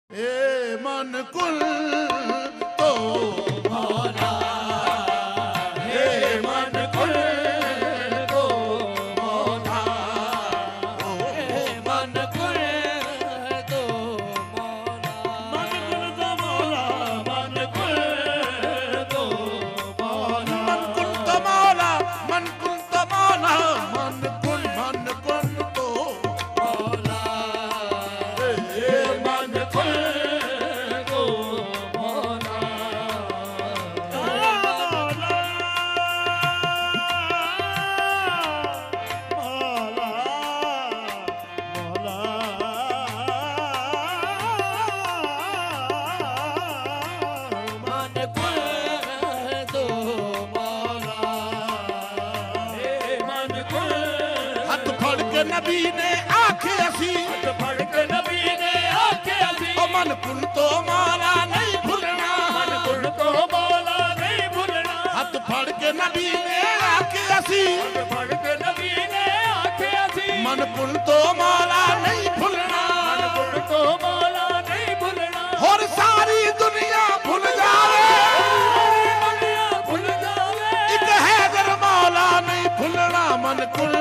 ए मन कुल तो मौला, ए मन कुल तो मौला, ए मन कुल तो मौला, मन कुल तो मौला, मन कुल तो मौला, मन कुल तो मौला, मन कुल तो मौला, मन कुल तो मौला, ए मन कुल तो मौला, नबी ने आखे असी, फड़ के नबी ने आखे असी, ओ मन कुल तो मौला नहीं भूलना, मन कुल तो मौला नहीं भूलना, हाथ फड़ के नबी ने आखे असी, फड़ के नबी ने आखे असी, मन कुल तो मौला नहीं भूलना, मन कुल तो मौला नहीं भूलना, और सारी दुनिया भूल जावे, दुनिया भूल जावे, एक हैदर मौला नहीं भूलना, मन कुल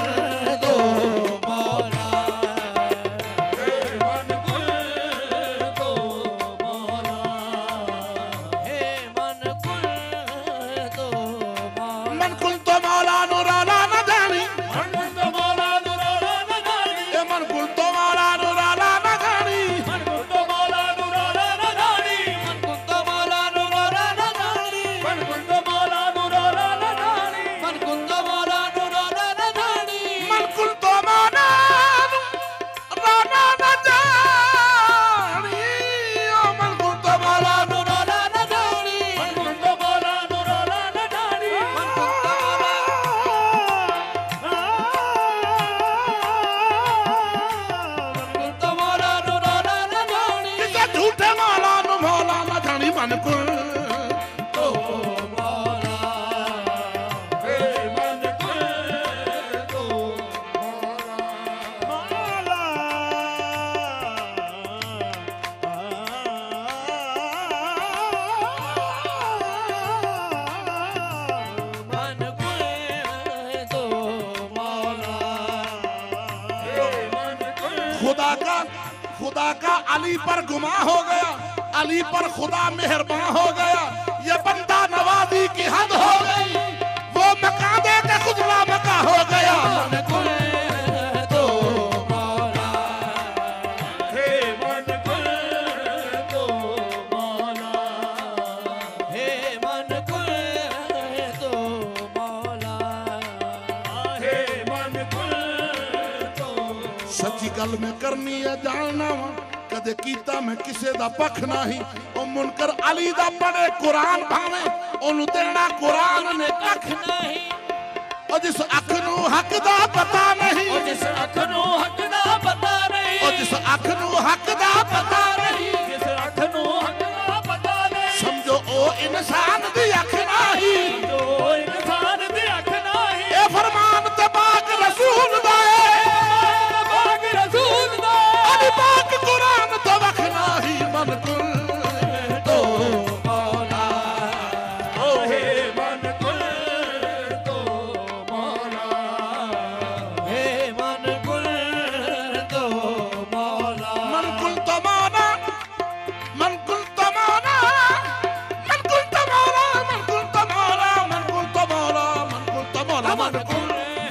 खुदा का अली पर गुमा हो गया, अली पर खुदा मेहरबान हो गया, ये बंदा नवाजी की हद हो गई, वो मका दे के खुदला मका हो गया, मन कुल तो मौला, हे मन कुल तो मौला, हे मन कुल तो मौला, हे मन कुल तो। सच्ची गल में करनी है जानना वा, कदे कीता मैं किसे दा पख नहीं, ओ मुनकर अली दा पढ़े कुरान भावे, ओनु देना कुरान ने कख नहीं, ओ जिस अख नू हक दा पता नहीं, ओ जिस अख नू हक दा पता नहीं, ओ जिस अख नू हक दा पता नहीं, जिस अख नू हक दा पता नहीं, समझो ओ इंसान दी अख नहीं, ओ इंसान दी अख नहीं, ए फरमान ते पाक रसूल दा है, पाक रसूल दा अली पाक कुरान तो वख नाही, मन कुल तो मौला, ओ हे मन कुल तो मौला, हे मन कुल तो मौला, मन कुल तो मौला, मन कुल तो मौला, मन कुल तो मौला, मन कुल तो मौला, मन कुल तो मौला, मन कुल तो मौला, मन कुल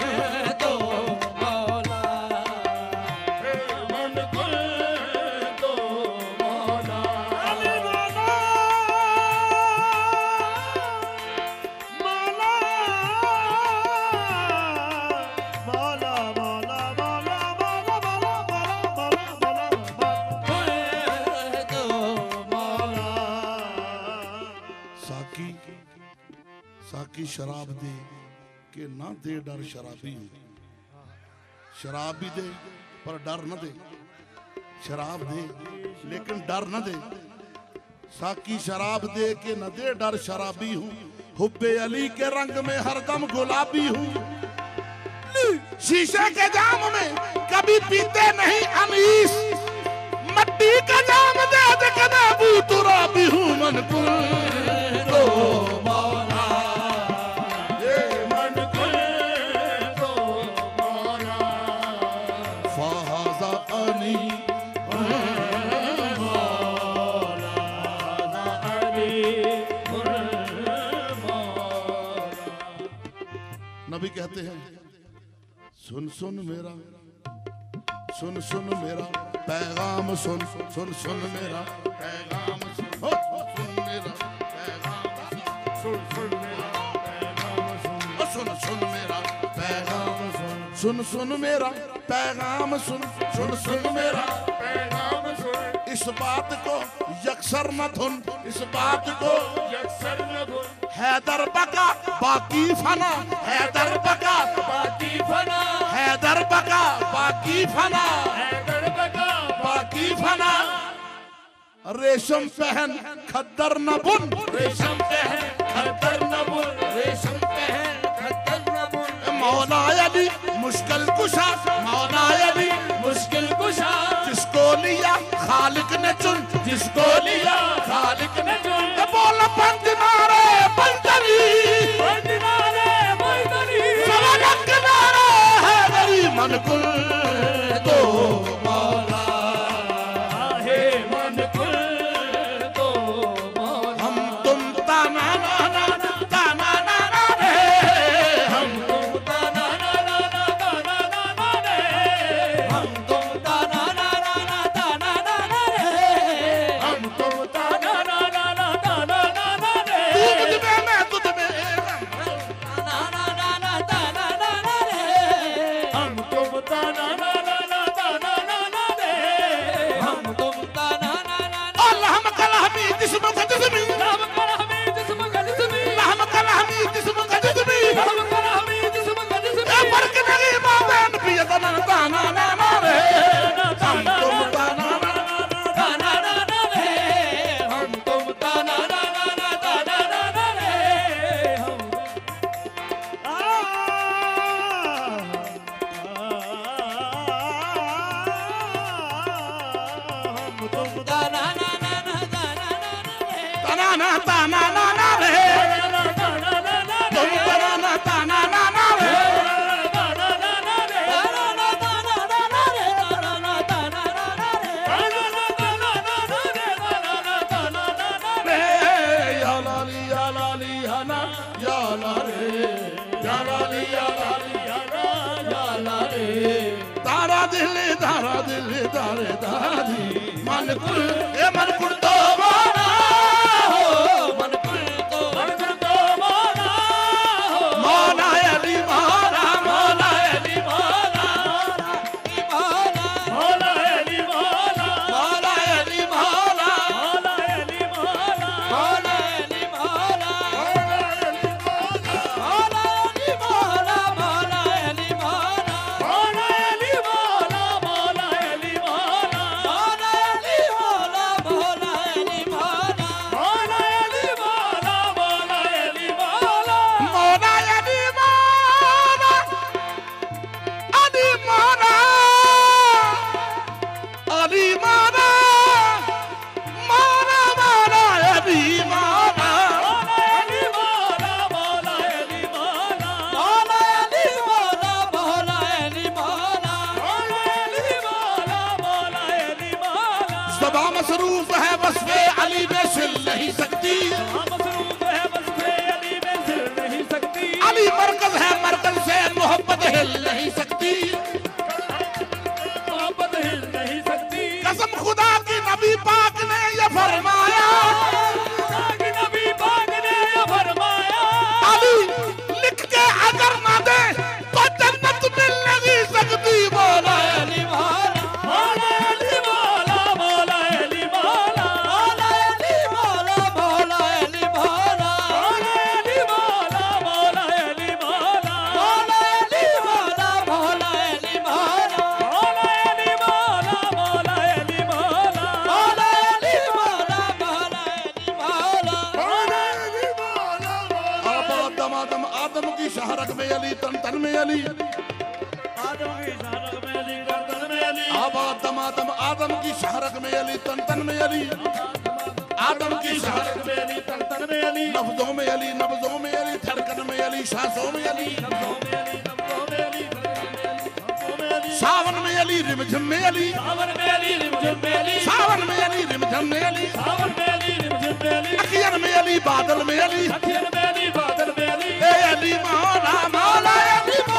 साकी शराब दे के ना दे डर शराबी, शराब भी दे पर डर न दे, शराब दे लेकिन डर न दे, साकी शराब दे के न दे डर शराबी हूँ, हुब्बे अली के रंग में हरदम गुलाबी हूँ, शीशे के जाम में कभी पीते नहीं अनीस, मट्टी का जाम कहते हैं सुन सुन मेरा पैगाम सुन सुन सुन मेरा पैगाम सुन सुन मेरा पैगाम सुन सुन मेरा पैगाम सुन सुन मेरा पैगाम सुन सुन मेरा पैगाम सुन सुन सुन मेरा पैगाम सुन। इस बात को यकसर न धुन, इस बात को यकसर न धुन। हैदर बका बाकी फना, हैदर बका बाकी फना, हैदर बका बाकी फना, हैदर बका बाकी फना। रेशम पहन खद्दर न बुन, रेशम पहन खद्दर न बुन, रेशम पहन खद्दर न बुन। मौला अली मुश्किल कुशा, मौला अली मुश्किल कुशा। जिसको लिया खालिक ने चुन, जिसको लिया खालिक ने चुन। बोल पंजनारे पंजरी, पंजनारे पंजरी, सवालक नारे है मेरी मन कुल तो मौला है, मन कुल तो मौला। हम तुम ताना ना ना ताना ना ना रे, हम तुम ताना ना ना ताना ना ना रे, हम तुम ताना ना ना ताना ना ना रे, हम तुम ताना ना ना ताना ना ना रे। तू मुझ में मैं तुझ में, ताना ना ना ताना ना ना रे, हम तुम ताना ना ना ताना ना ना रे, हम तुम ताना ना ना। अल्लाह मकलहमी जिस्म का जिस्मी, अल्लाह मकलहमी जिस्म का जिस्मी, अल्लाह मकलहमी जिस्म का जिस्मी, अल्लाह मकलहमी जिस्म का जिस्मी। ए फर्क नहीं माबैन पियतना ताना ना ना रे, हम तुम ताना ना ताना ना ना रे, हम तुम ताना ना ताना ना ना रे, हम तुम ताना ना ताना ना ताना ना ना रे, तुम ताना ना ताना ना ना रे, ताना ना ना रे, ताना ना ताना ना ना रे, ताना ना ताना ना ना रे, ताना ना ताना ना ना रे, ताना ना ताना ना ना रे। या लाली या लाली हना या ला रे, या लाली या लाली हना या ला रे। तारा दिल तारे दादी मन कुल, ए मन कुल तो माना हो, मन कुल तो माना हो। मौला अली मौला, मौला अली मौला, मौला अली मौला, मौला अली मौला, मौला अली मौला, मौला अली मौला, मौला अली मौला, मौला अली मौला, मौला अली मौला, मौला अली मौला, मौला अली मौला, मौला अली मौला, मौला अली मौला, मौला अली मौला, मौला अली मौला, मौला अली मौला, अली मौला, अली मौला, मौला मौला अली मौला, मौला अली मौला, मौला अली मौला, मौला अली मौला, मौला अली मौला, मौला अली मौला, मौला अली मौला। ज़बा मसरूफ है वस्फ़े अली में सिल नहीं सकती, मसरूफ है वस्फ़े अली में सिल नहीं सकती। अली मरकज है, मरकज से मोहब्बत हिल नहीं सकती, मोहब्बत हिल नहीं सकती। कसम खुदा की नबी पाक ने ये फरमाया, खुदा की नबी पाक ने ये फरमाया। अली लिख के अगर ना दे तो जन्नत मिल नहीं सकती। मौला अली मौला, मौला अली मौला, मौला अली मौला, मौला अली मौला, मौला अली मौला, मौला अली मौला, मौला अली मौला, मौला अली मौला, मौला अली मौला, मौला अली मौला, मौला अली मौला, मौला अली मौला, मौला अली मौला, मौला अली मौला। आदम आदम आदम की शहरक में अली, तन तन में अली, आदम की शहरक में अली, तन तन में अली। आदम आदम आदम की शहरक में अली, तन तन में अली, आदम की शहरक में अली, तन तन में अली। लफ्जों में अली, नब्जों में अली, धड़कन में अली, सांसों में अली, नब्जों में अली, नब्जों में अली, नब्जों में अली। सावन में अली, रिमझिम में अली, सावन में अली, रिमझिम में अली, सावन में अली, रिमझिम में अली, सावन में अली, रिमझिम में अली। अखियन में अली, बादल में अली, अखियन में अली, बादल में अली। ए अली मौला, मौला अली मौला।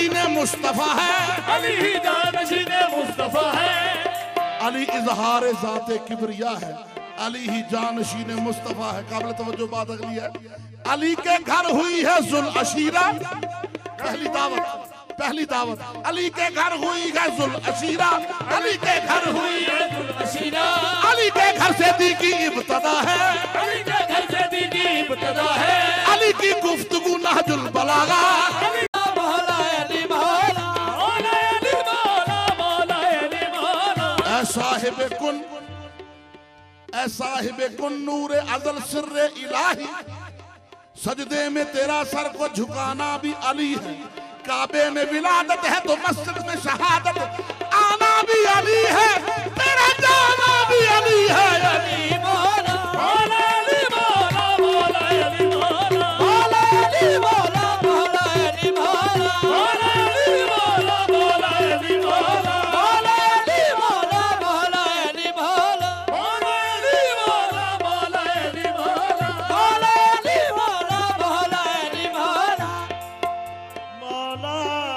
जानशीन मुस्तफा है, अली ही जानशीन मुस्तफा है। अली इजहार ज़ाते किबरिया है, अली ही जानशीन मुस्तफा है। काबिल तवज्जो बात अगली है, अली के घर हुई है जुल अशीरा, पहली दावत, पहली दावत, अली के घर हुई है जुल अशीरा, अली के घर हुई है जुल अशीरा, अली के घर से दी की इब्तदा है, अली के घर से दी की इब्तदा है, अली की गुफ्तगू नहजुल बलागा, अली मौला अली मौला मौला अली मौला मौला अली मौला। ऐ साहिब कुन, ऐ साहिब कुन नूरे अज़ल सिर्रे इलाही, सजदे में तेरा सर को झुकाना भी अली है, काबे में विलादत है तो मस्जिद में शहादत आना भी अली है, तेरा जाना भी अली है। अली मौला मौला अली मौला मौला अली मौला मौला अली मौला मौला अली मौला मौला अली मौला मौला अली मौला मौला अली मौला मौला अली मौला मौला अली मौला मौला अली मौला मौला अली मौला मौला अली मौला मौला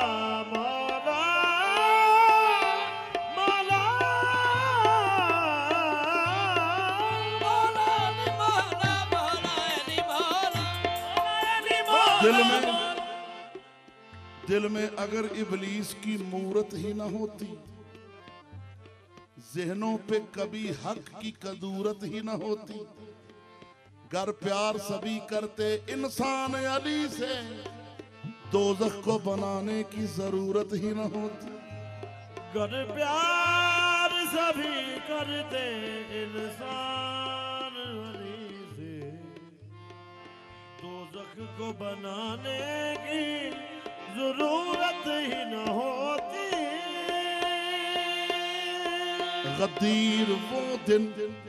दिल में अगर इबलीस की मूरत ही न होती, ज़हनों पे कभी हक की कदूरत ही न होती, गर प्यार सभी करते इंसान अली से, दोज़ख को बनाने की जरूरत ही न होती। गर प्यार सभी करते इंसान अली से, दोज़ख को बनाने की जरूरत ही न होती। गदीर वो दिन,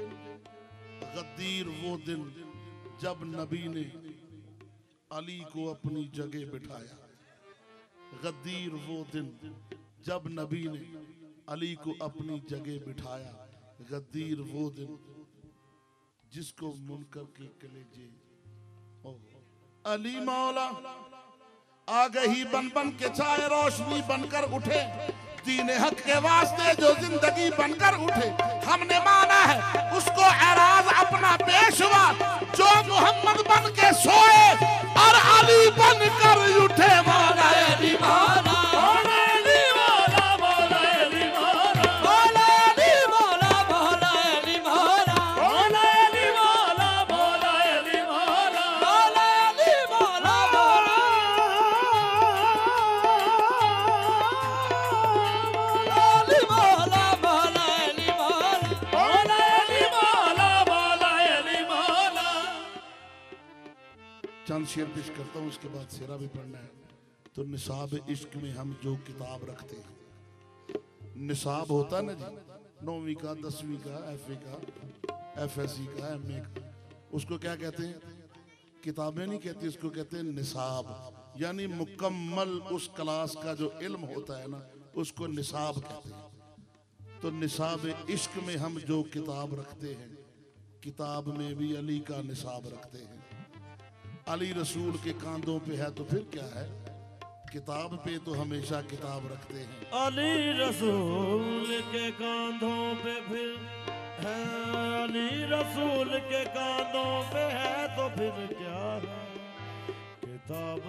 गदीर वो दिन जब नबी ने अली को अपनी जगह बिठाया, गदीर वो दिन जब नबी ने अली को अपनी जगह बिठाया, गदीर वो दिन जिसको मुनकर के कलेजे अली मौला आ गई बन बन के चाहे रोशनी बनकर उठे, दीन हक के वास्ते जो जिंदगी बनकर उठे, हमने माना है उसको एराज अपना पेशवा, जो मोहम्मद बन के सोए और अली बनकर उठे। मौला अली मौला मौला अली मौला मौला अली मौला मौला अली मौला मौला अली मौला मौला अली मौला मौला अली मौला मौला अली मौला चंद शेर पेश करता हूँ, उसके बाद शेरा भी पढ़ना है। तो निसाब इश्क में हम जो किताब रखते हैं, निसाब होता है ना जी, 9वीं का, 10वीं का, FA का, FSC का, MA का, उसको क्या कहते हैं? किताबें नहीं कहती, उसको कहते हैं निसाब, यानी मुकम्मल उस क्लास का जो इल्म होता है ना, उसको निसाब कहते हैं। तो निसाब इश्क में हम जो किताब रखते हैं, किताब में भी अली का निसाब रखते हैं। अली रसूल के कांधों पे है तो फिर क्या है, किताब पे तो हमेशा किताब रखते हैं। अली रसूल के कांधों पे फिर है, अली रसूल के कांधों पे है तो फिर क्या है, किताब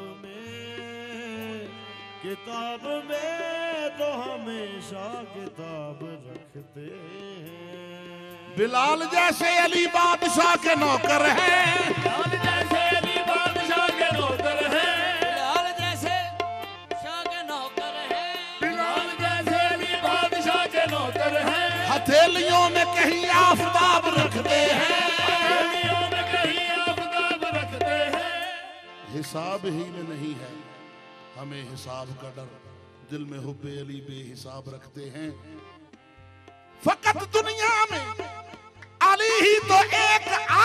में तो हमेशा किताब रखते हैं। बिलाल जैसे अली बादशाह के नौकर हैं, बिलाल जैसे अली बादशाह के नौकर हैं, बिलाल जैसे शाह के नौकर हैं, बिलाल जैसे अली बादशाह के नौकर हैं। हथेलियों में कहीं आफताब रखते हैं, हथेलियों में कहीं आफताब रखते हैं। हिसाब ही में नहीं है हमें हिसाब का डर, दिल में हुब्बे अली बेहिसाब रखते हैं। फकत दुनिया में अली ही तो एक